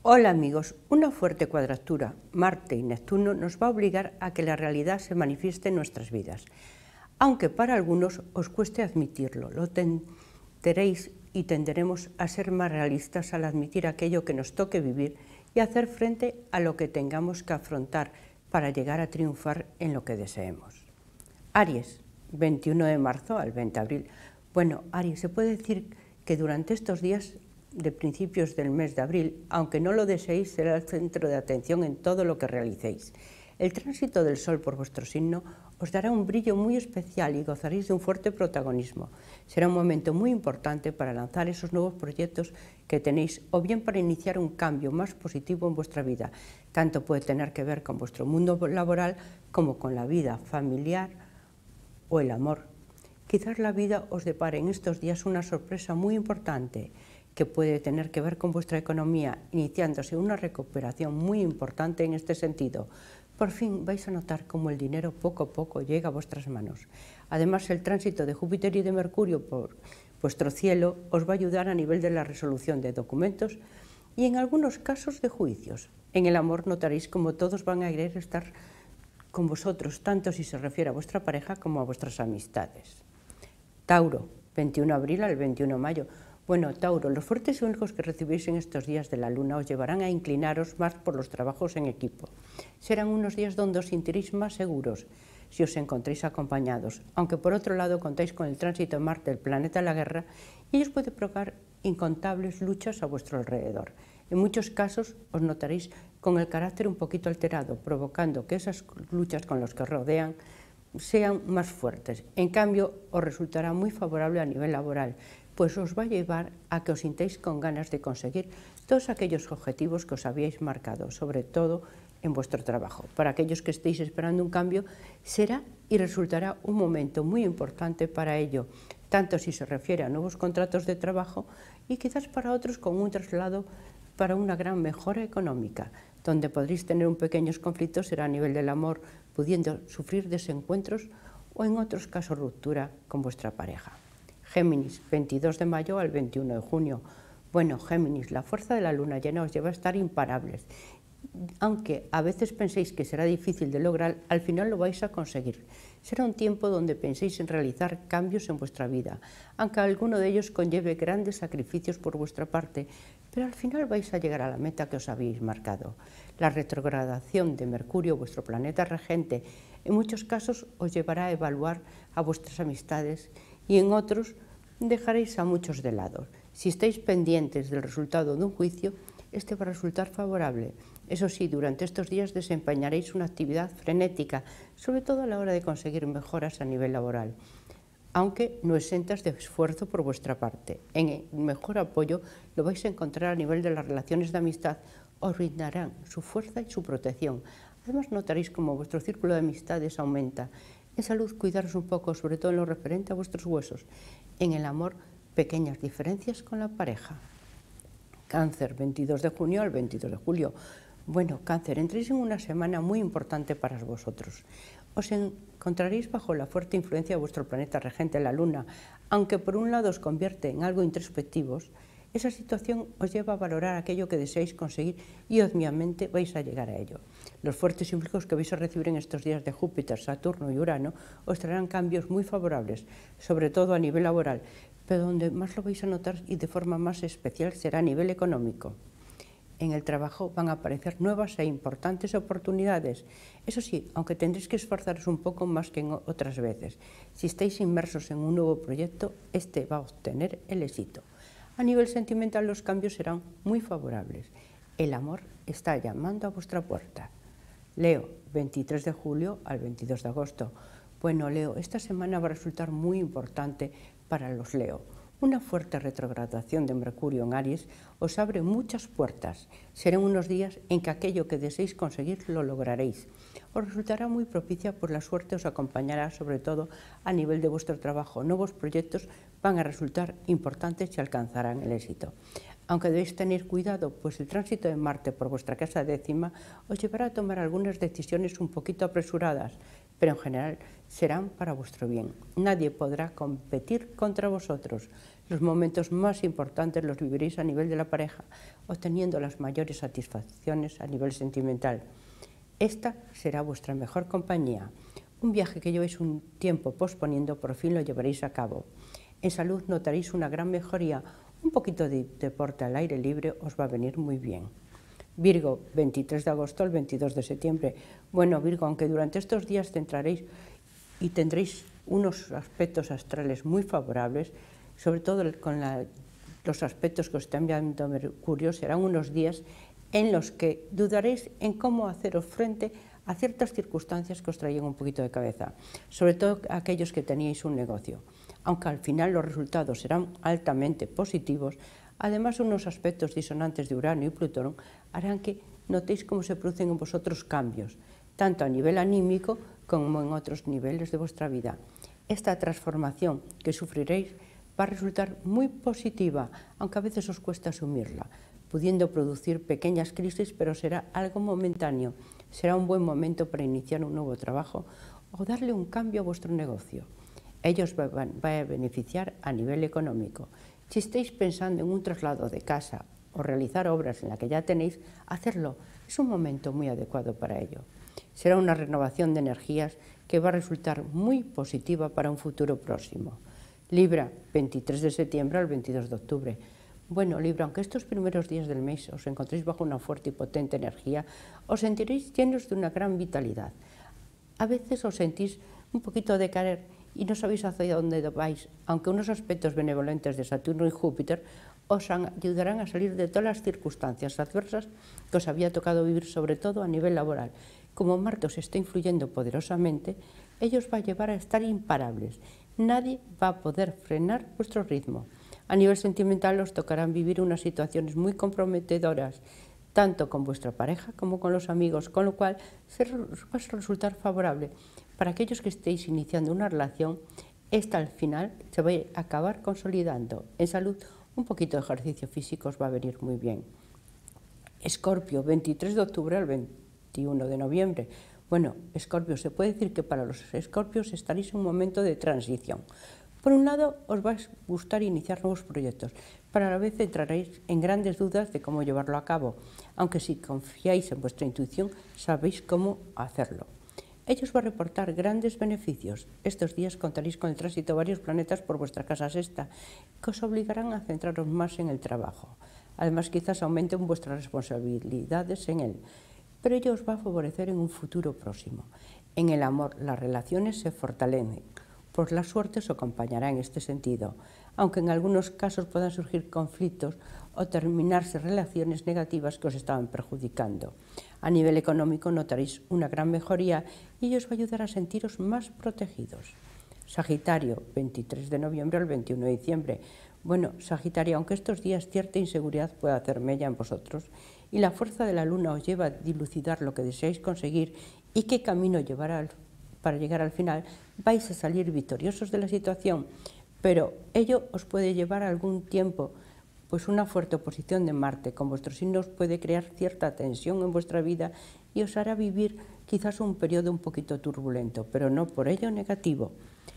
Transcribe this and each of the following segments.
Hola amigos, una fuerte cuadratura Marte y Neptuno nos va a obligar a que la realidad se manifieste en nuestras vidas. Aunque para algunos os cueste admitirlo, lo tenderéis y tenderemos a ser más realistas al admitir aquello que nos toque vivir y hacer frente a lo que tengamos que afrontar para llegar a triunfar en lo que deseemos. Aries, 21 de marzo al 20 de abril. Bueno, Aries, se puede decir que durante estos días de principios del mes de abril, aunque no lo deseéis, será el centro de atención en todo lo que realicéis. El tránsito del Sol por vuestro signo os dará un brillo muy especial y gozaréis de un fuerte protagonismo. Será un momento muy importante para lanzar esos nuevos proyectos que tenéis o bien para iniciar un cambio más positivo en vuestra vida. Tanto puede tener que ver con vuestro mundo laboral como con la vida familiar o el amor. Quizás la vida os depare en estos días una sorpresa muy importante que puede tener que ver con vuestra economía, iniciándose una recuperación muy importante en este sentido. Por fin vais a notar cómo el dinero poco a poco llega a vuestras manos. Además, el tránsito de Júpiter y de Mercurio por vuestro cielo os va a ayudar a nivel de la resolución de documentos y en algunos casos de juicios. En el amor notaréis cómo todos van a querer estar con vosotros, tanto si se refiere a vuestra pareja como a vuestras amistades. Tauro, 21 de abril al 21 de mayo. Bueno, Tauro, los fuertes influjos que recibís en estos días de la luna os llevarán a inclinaros más por los trabajos en equipo. Serán unos días donde os sentiréis más seguros si os encontréis acompañados, aunque por otro lado contáis con el tránsito de Marte, el planeta de la guerra, y ellos puede provocar incontables luchas a vuestro alrededor. En muchos casos os notaréis con el carácter un poquito alterado, provocando que esas luchas con los que os rodean sean más fuertes. En cambio, os resultará muy favorable a nivel laboral, pues os va a llevar a que os sintáis con ganas de conseguir todos aquellos objetivos que os habíais marcado, sobre todo en vuestro trabajo. Para aquellos que estéis esperando un cambio, será y resultará un momento muy importante para ello, tanto si se refiere a nuevos contratos de trabajo y quizás para otros con un traslado para una gran mejora económica. Donde podréis tener un pequeños conflictos será a nivel del amor, pudiendo sufrir desencuentros o en otros casos ruptura con vuestra pareja. Géminis, 22 de mayo al 21 de junio. Bueno, Géminis, la fuerza de la luna llena os lleva a estar imparables. Aunque a veces penséis que será difícil de lograr, al final lo vais a conseguir. Será un tiempo donde penséis en realizar cambios en vuestra vida, aunque alguno de ellos conlleve grandes sacrificios por vuestra parte, pero al final vais a llegar a la meta que os habéis marcado. La retrogradación de Mercurio, vuestro planeta regente, en muchos casos os llevará a evaluar a vuestras amistades y en otros dejaréis a muchos de lado. Si estáis pendientes del resultado de un juicio, este va a resultar favorable. Eso sí, durante estos días desempeñaréis una actividad frenética, sobre todo a la hora de conseguir mejoras a nivel laboral, aunque no exentas de esfuerzo por vuestra parte. En el mejor apoyo lo vais a encontrar a nivel de las relaciones de amistad, os brindarán su fuerza y su protección. Además notaréis como vuestro círculo de amistades aumenta. En salud, cuidaros un poco, sobre todo en lo referente a vuestros huesos. En el amor, pequeñas diferencias con la pareja. Cáncer, 22 de junio al 22 de julio. Bueno, Cáncer, entréis en una semana muy importante para vosotros. Os encontraréis bajo la fuerte influencia de vuestro planeta regente, la Luna. Aunque por un lado os convierte en algo introspectivos, esa situación os lleva a valorar aquello que deseáis conseguir y obviamente vais a llegar a ello. Los fuertes influjos que vais a recibir en estos días de Júpiter, Saturno y Urano os traerán cambios muy favorables, sobre todo a nivel laboral, pero donde más lo vais a notar y de forma más especial será a nivel económico. En el trabajo van a aparecer nuevas e importantes oportunidades. Eso sí, aunque tendréis que esforzaros un poco más que en otras veces. Si estáis inmersos en un nuevo proyecto, este va a obtener el éxito. A nivel sentimental los cambios serán muy favorables. El amor está llamando a vuestra puerta. Leo, 23 de julio al 22 de agosto. Bueno, Leo, esta semana va a resultar muy importante para los Leo. Una fuerte retrogradación de Mercurio en Aries os abre muchas puertas. Serán unos días en que aquello que deseéis conseguir lo lograréis. Os resultará muy propicia, pues la suerte os acompañará, sobre todo a nivel de vuestro trabajo. Nuevos proyectos van a resultar importantes y alcanzarán el éxito. Aunque debéis tener cuidado, pues el tránsito de Marte por vuestra casa décima os llevará a tomar algunas decisiones un poquito apresuradas, pero en general serán para vuestro bien. Nadie podrá competir contra vosotros. Los momentos más importantes los viviréis a nivel de la pareja, obteniendo las mayores satisfacciones a nivel sentimental. Esta será vuestra mejor compañía. Un viaje que llevéis un tiempo posponiendo, por fin lo llevaréis a cabo. En salud notaréis una gran mejoría. Un poquito de deporte al aire libre os va a venir muy bien. Virgo, 23 de agosto al 22 de septiembre. Bueno, Virgo, aunque durante estos días centraréis y tendréis unos aspectos astrales muy favorables, sobre todo con los aspectos que os está enviando Mercurio, serán unos días en los que dudaréis en cómo haceros frente a ciertas circunstancias que os traían un poquito de cabeza, sobre todo aquellos que teníais un negocio. Aunque al final los resultados serán altamente positivos, además unos aspectos disonantes de Urano y Plutón harán que notéis cómo se producen en vosotros cambios, tanto a nivel anímico como en otros niveles de vuestra vida. Esta transformación que sufriréis va a resultar muy positiva, aunque a veces os cuesta asumirla, pudiendo producir pequeñas crisis, pero será algo momentáneo. Será un buen momento para iniciar un nuevo trabajo o darle un cambio a vuestro negocio. Ellos van a beneficiar a nivel económico. Si estáis pensando en un traslado de casa o realizar obras en la que ya tenéis, hacerlo. Es un momento muy adecuado para ello. Será una renovación de energías que va a resultar muy positiva para un futuro próximo. Libra, 23 de septiembre al 22 de octubre. Bueno, Libra, aunque estos primeros días del mes os encontréis bajo una fuerte y potente energía, os sentiréis llenos de una gran vitalidad. A veces os sentís un poquito de caer y no sabéis hacia dónde vais, aunque unos aspectos benevolentes de Saturno y Júpiter os ayudarán a salir de todas las circunstancias adversas que os había tocado vivir, sobre todo a nivel laboral. Como Marte os está influyendo poderosamente, ellos va a llevar a estar imparables. Nadie va a poder frenar vuestro ritmo. A nivel sentimental os tocarán vivir unas situaciones muy comprometedoras, tanto con vuestra pareja como con los amigos, con lo cual va a resultar favorable. Para aquellos que estéis iniciando una relación, esta al final se va a acabar consolidando. En salud, un poquito de ejercicio físico os va a venir muy bien. Escorpio, 23 de octubre al 21 de noviembre. Bueno, Escorpio, se puede decir que para los Escorpios estaréis en un momento de transición. Por un lado, os va a gustar iniciar nuevos proyectos, pero a la vez entraréis en grandes dudas de cómo llevarlo a cabo, aunque si confiáis en vuestra intuición, sabéis cómo hacerlo. Ellos va a reportar grandes beneficios. Estos días contaréis con el tránsito de varios planetas por vuestra casa sexta, que os obligarán a centraros más en el trabajo. Además, quizás aumenten vuestras responsabilidades en él, pero ello os va a favorecer en un futuro próximo. En el amor, las relaciones se fortalecen, pues la suerte os acompañará en este sentido, aunque en algunos casos puedan surgir conflictos o terminarse relaciones negativas que os estaban perjudicando. A nivel económico notaréis una gran mejoría y ello os va a ayudar a sentiros más protegidos. Sagitario, 23 de noviembre al 21 de diciembre. Bueno, Sagitario, aunque estos días cierta inseguridad puede hacer mella en vosotros y la fuerza de la luna os lleva a dilucidar lo que deseáis conseguir y qué camino llevar para llegar al final, vais a salir victoriosos de la situación, pero ello os puede llevar algún tiempo, pues una fuerte oposición de Marte con vuestros signos puede crear cierta tensión en vuestra vida y os hará vivir quizás un periodo un poquito turbulento, pero no por ello negativo.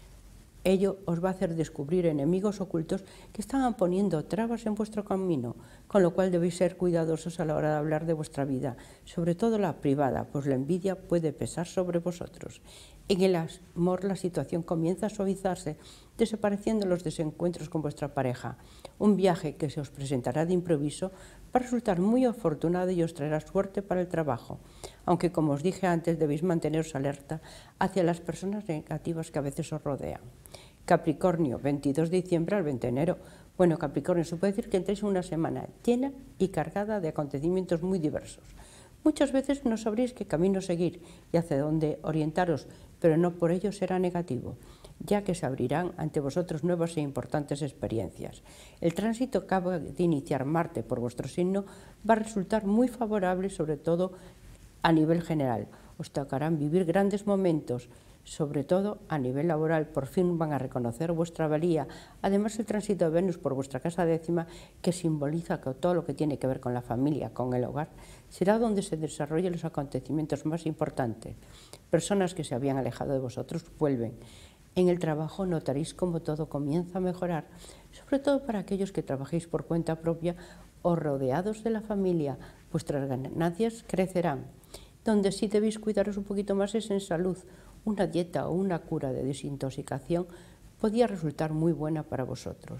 Ello os va a hacer descubrir enemigos ocultos que estaban poniendo trabas en vuestro camino, con lo cual debéis ser cuidadosos a la hora de hablar de vuestra vida, sobre todo la privada, pues la envidia puede pesar sobre vosotros. En el amor la situación comienza a suavizarse, desapareciendo los desencuentros con vuestra pareja. Un viaje que se os presentará de improviso va a resultar muy afortunado y os traerá suerte para el trabajo, aunque como os dije antes debéis manteneros alerta hacia las personas negativas que a veces os rodean. Capricornio, 22 de diciembre al 20 de enero. Bueno, Capricornio, se puede decir que entréis en una semana llena y cargada de acontecimientos muy diversos. Muchas veces no sabréis qué camino seguir y hacia dónde orientaros, pero no por ello será negativo, ya que se abrirán ante vosotros nuevas e importantes experiencias. El tránsito que acaba de iniciar Marte por vuestro signo va a resultar muy favorable, sobre todo a nivel general. Os tocarán vivir grandes momentos, sobre todo a nivel laboral, por fin van a reconocer vuestra valía. Además, el tránsito de Venus por vuestra casa décima, que simboliza que todo lo que tiene que ver con la familia, con el hogar, será donde se desarrollen los acontecimientos más importantes. Personas que se habían alejado de vosotros vuelven. En el trabajo notaréis cómo todo comienza a mejorar, sobre todo para aquellos que trabajéis por cuenta propia o rodeados de la familia. Vuestras ganancias crecerán. Donde sí debéis cuidaros un poquito más es en salud. Una dieta o una cura de desintoxicación podría resultar muy buena para vosotros.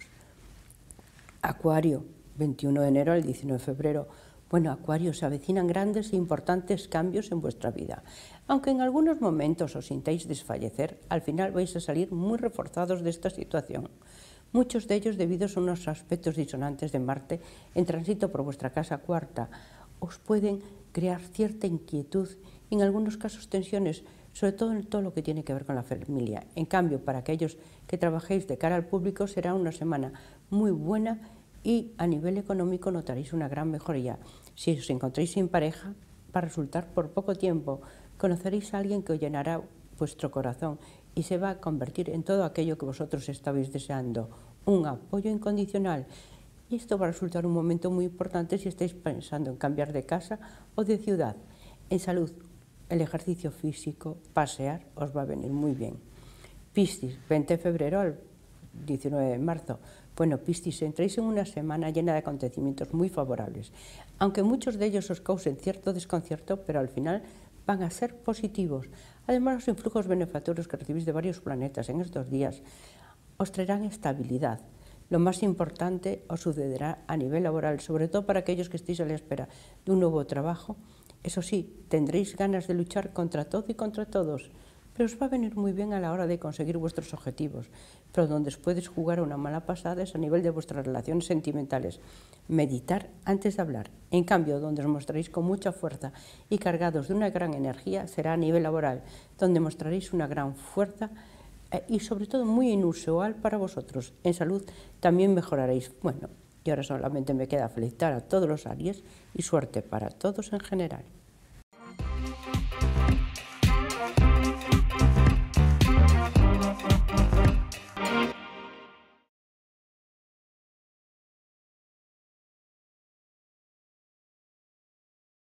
Acuario, 21 de enero al 19 de febrero. Bueno, Acuario, se avecinan grandes e importantes cambios en vuestra vida. Aunque en algunos momentos os sintáis desfallecer, al final vais a salir muy reforzados de esta situación. Muchos de ellos debido a unos aspectos disonantes de Marte en tránsito por vuestra casa cuarta. Os pueden crear cierta inquietud y en algunos casos tensiones, sobre todo en todo lo que tiene que ver con la familia. En cambio, para aquellos que trabajéis de cara al público será una semana muy buena y a nivel económico notaréis una gran mejoría. Si os encontráis sin pareja, va a resultar por poco tiempo. Conoceréis a alguien que os llenará vuestro corazón y se va a convertir en todo aquello que vosotros estabais deseando, un apoyo incondicional. Y esto va a resultar un momento muy importante si estáis pensando en cambiar de casa o de ciudad. En salud, el ejercicio físico, pasear, os va a venir muy bien. Piscis, 20 de febrero al 19 de marzo. Bueno, Piscis, entráis en una semana llena de acontecimientos muy favorables, aunque muchos de ellos os causen cierto desconcierto, pero al final van a ser positivos. Además, los influjos benefactores que recibís de varios planetas en estos días os traerán estabilidad. Lo más importante os sucederá a nivel laboral, sobre todo para aquellos que estéis a la espera de un nuevo trabajo. Eso sí, tendréis ganas de luchar contra todo y contra todos, pero os va a venir muy bien a la hora de conseguir vuestros objetivos. Pero donde os puedes jugar una mala pasada es a nivel de vuestras relaciones sentimentales. Meditar antes de hablar. En cambio, donde os mostraréis con mucha fuerza y cargados de una gran energía será a nivel laboral, donde mostraréis una gran fuerza y sobre todo muy inusual para vosotros. En salud también mejoraréis. Bueno, y ahora solamente me queda felicitar a todos los Aries y suerte para todos en general.